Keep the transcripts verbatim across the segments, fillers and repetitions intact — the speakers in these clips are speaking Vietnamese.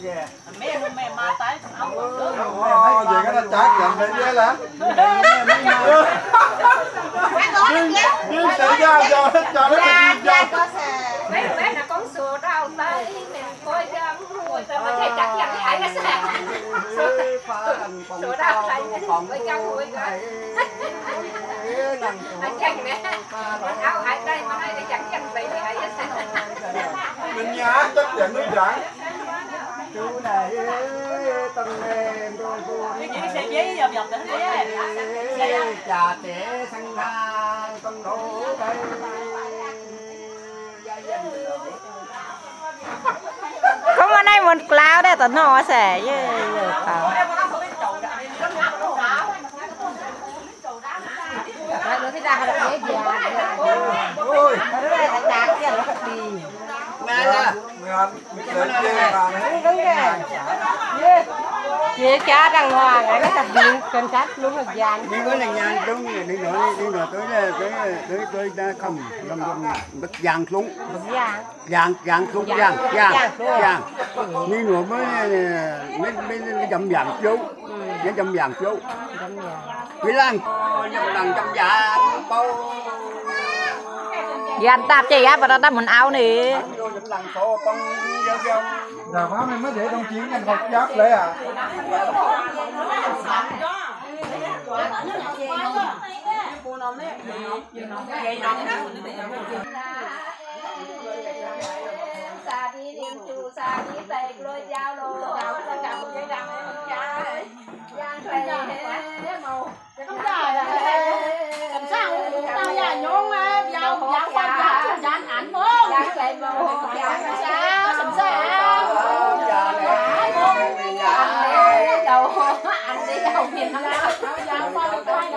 kìa. Mẹ mẹ mà tái áo Ồ, vậy cái nó chắc dần đấy chứ là. Nhưng tự ra cho nó cho nó đi cho. Mấy bé là con sùa đâu tới nè coi cho mùi tao mà thấy chắc dần cái cái xe. Sùa đâu thấy coi cho mùi cái. Anh chàng nè. Áo ai đây mà đây để chẳng dần vậy cái xe. Mình nhá chấp nhận nó chẳng. Chú này tầng em đôi vui cái xe giấy dọc dọc đến thế. Trà trẻ xanh thang tầng đổ cây. Không mà này một cloud đây tao nó sẽ với tao. Nó thấy ra được dễ dàng. Ôi, Nó đây thành đạt kia nó đi. Nè nè. ngon, mình chơi chơi mà. Đúng rồi. Chị cha đàng hoàng ấy cái tập điện cân sát luôn là dàn. Đi có là nhà đúng đi nữa đi nữa tới tới tới tới đã không làm làm bật vàng xuống. Dàn. Vàng vàng xuống vàng vàng vàng. Đi nữa mới mới mới dầm vàng chú. Nó dầm vàng chú. Quý Lan. Dầm vàng dầm vàng bao. Dàn tạp chị á, và ta muốn áo nè. Giờ má mày mới để đồng chiến nhanh học giáp đấy à. Sa đi điên chu sa đi tây lôi dao lô dao ta cầm dây đằng em trai giang thầy màu không dài làm sao tao già nhốn á dao dao quan trọng giang ảnh mơ giang thầy màu giang sao làm sao đầu anh đi đầu miền nam giang quan trọng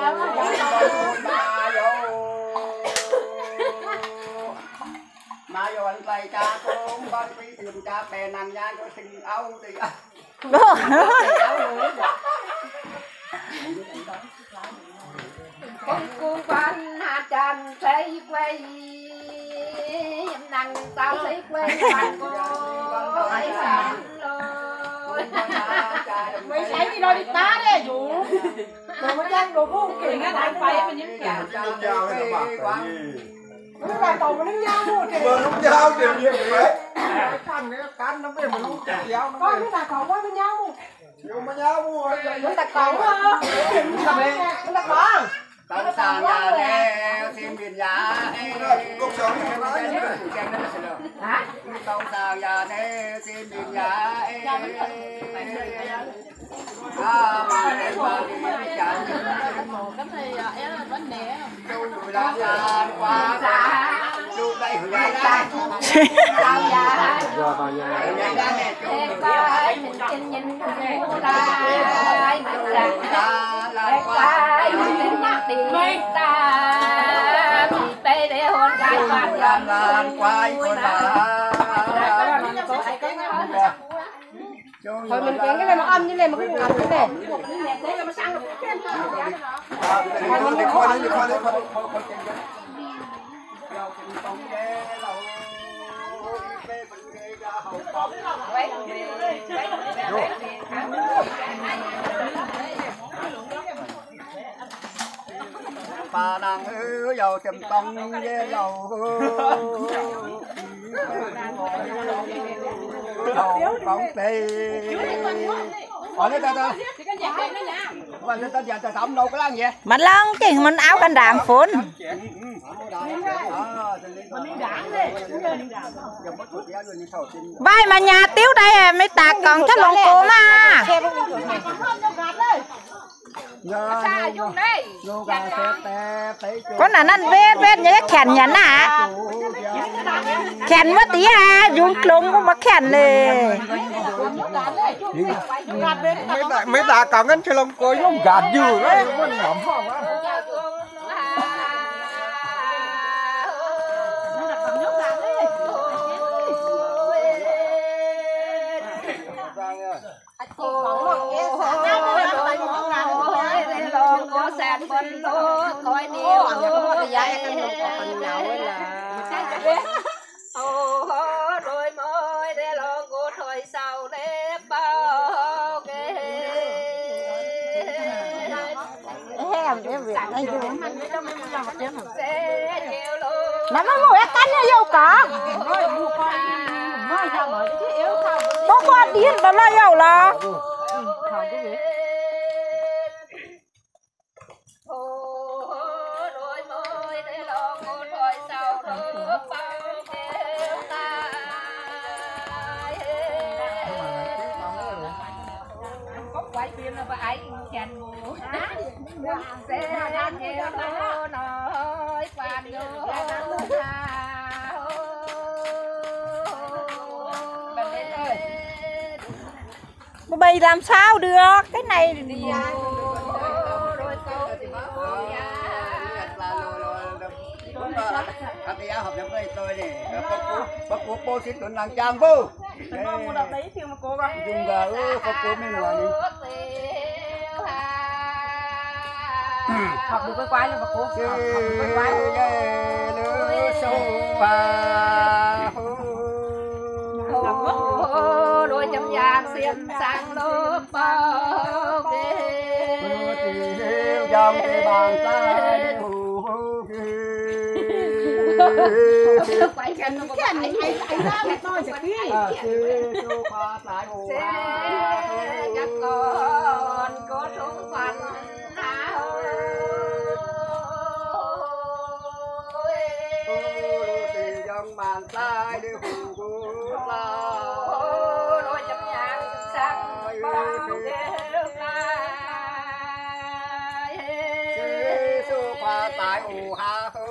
mà vô anh play cha cũng con tí tìm cha bè nằm nha cho sinh áo thì con cu quan hà trần thấy quay năng tao thấy quay bạn cô thấy bạn rồi mày thấy đi đôi đi tá đấy dụ rồi mới đang đồ vô kì cái này phải mình nhắm chặt Giao hay là bạc gì? nó là cầu mà nó nhau mua kì Vừa lúc giao thì nhiều vậy. cắn cái cắn nó về mà nó chặt dao nó con nó là cầu quá với nhau Nhiều mà nhau mua. nó là cầu á nó là con tao sang nhà nè xin biển giá Cuộc sống thì nói như hả tao sang nhà nè xin biển giá à mà để mà đi chả Cái này em là vấn đề chú là già quá chú đây hưởng đây sao già giờ vào nhà em coi mình chân nhìn người ta mình là em coi mình nhìn tiền ta thì tê để hôn cái bàn làm lan quay con bà thôi mình kén cái này mà âm như này mà cái ngập như này Thôi mình đi coi đi coi đi coi. bà nàng ư dầu chầm tông với dầu dầu bóng tì ở đây ta ta và ta giờ ta sống đâu có làm gì Mình lăng chỉ mình áo can đảm phun. Vai mà nhà tiếu đây mới tạc còn chắc lòng cô mà. Con là nó vết vết như cái khèn nhắn à. Khèn mất tí à, dùng lông cũng mất khèn nè. Mấy ta còn cái lông cô giống gạt dừa đấy, nó ngậm phong á. Coi điều rồi mới để lo cô thôi sau để nó mới ngồi cắn như yêu cả bố con điên đó là yêu là quay phim là phải chèn mù sẽ nhiều nó nói quan vô mà bây làm sao được cái này thì thì học nhập đây tôi này bác cố bác cố bố xin tuần làng trang vô dùng gà ư bác cố mới nói đi học được cái quái là bác cố học được cái quái đôi chấm vàng xiêm sang lớp bao trong cái bàn tay quay chân nó cái này ai ai ra một tôi sẽ đi chắc còn có sống phần trong bàn tay đi hù hù la đôi chấm nhang sang bao su pha tại ù ha hư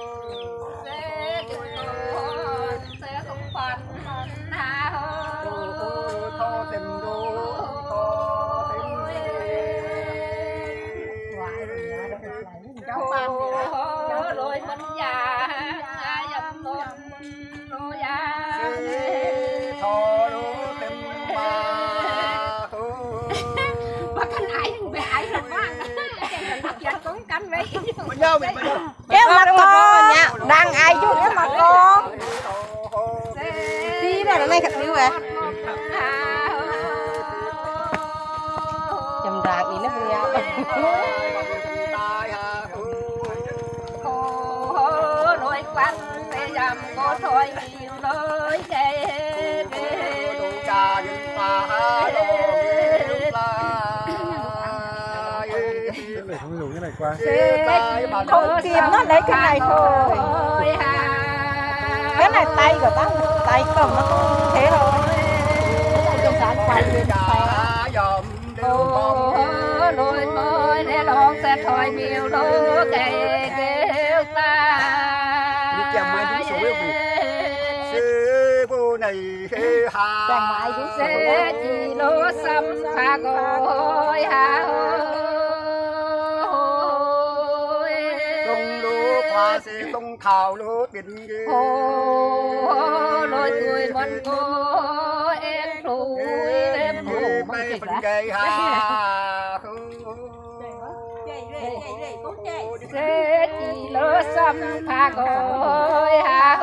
thô tình đu thô tình cháu ban rồi mình già dầm luôn rồi già thô đu tình mà mà cái này về ai rồi má cái cũng cắn vậy em mà con đang ai chút em mà con đi vào này thật điêu à chầm ra ý nó vui nhau rồi quan để dầm có thôi nhiều nơi kề cha nhân ta không dùng cái này qua không kìm nó lấy cái này thôi cái này tay của tao tay cầm nó không thế thôi trong sáng quay lên rồi mới để đón sẽ thôi nhiều đôi kề kêu ta sư này hà sẽ chỉ lúa xăm pha gọi hà tung lúa pha sẽ tung thảo lúa tiền ghê lối tuổi vẫn có em rồi em bay phần cây hà sẽ chỉ lỡ xăm pha gọi hà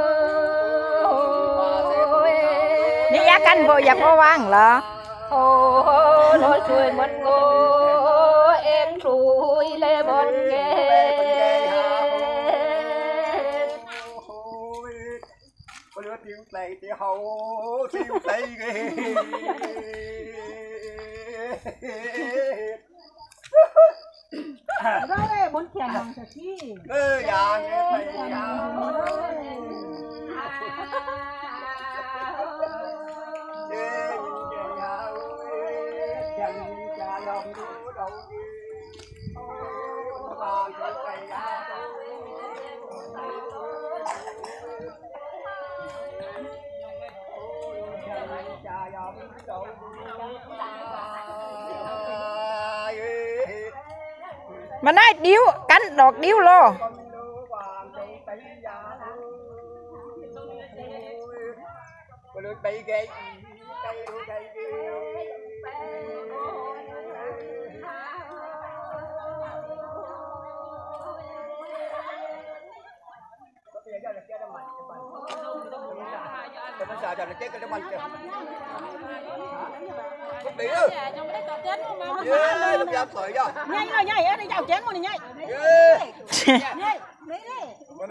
đi giá canh vô dập có vang là lối tuổi vẫn có em rồi lê bồn ghê lứa tiếng tây thì hậu tiếng tây ghê đó đây bốn thèm lòng thật chi ơ dạ thầy dạ mà nói điếu cắn đọt điếu lô bay ghê bay ghê Hãy subscribe cho kênh Ghiền Mì Gõ để không bỏ lỡ những video hấp dẫn. không đi ư ê làm sao sợi cho Nhanh rồi, nhanh, em đi chào chén một này nhanh. ê Nhanh, lấy đi.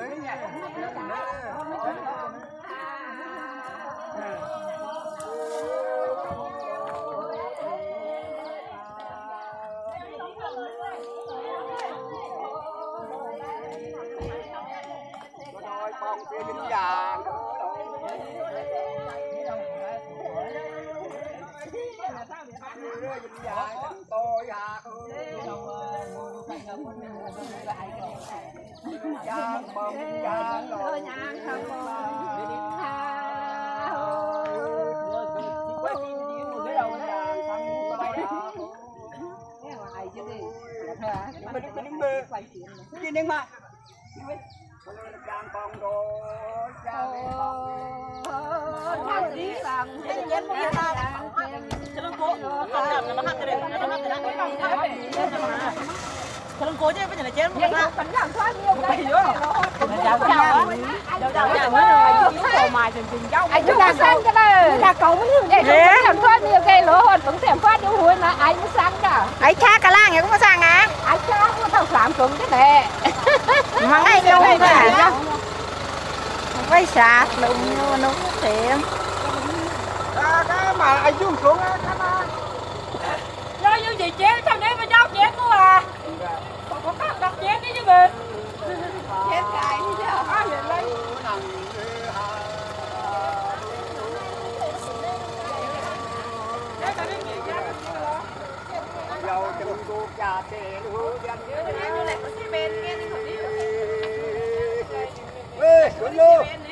rồi con kia dính vàng tôi à giang bông giang rồi nhang không đi đi mà giang bông rồi giang Kalau kau je macam mana chén một Vậy cái. tỉnh làm thoát nhiều cái Chào chào á. Chào chào mới rồi. Cổ mài chừng chừng dâu. anh chúng ta sang cái này là cậu mới hiểu để không làm thoát nhiều cái lỗ hồn cũng thèm phát đủ hối mà anh mới sang cả Ấy cha cả lang cũng có sang à? anh cha cũng thằng làm cứng cái này Mà ngay đâu vậy hả? Quay sạt lùng vô nó tiệm. Cái mà anh xuống xuống á, cái mà Rồi như gì chén trong đấy mà dâu chén của à. Có các đặt chén đi chứ mình. chết cái chứ ai vậy lấy dầu chừng cô trà tê lúa dân ê xuống luôn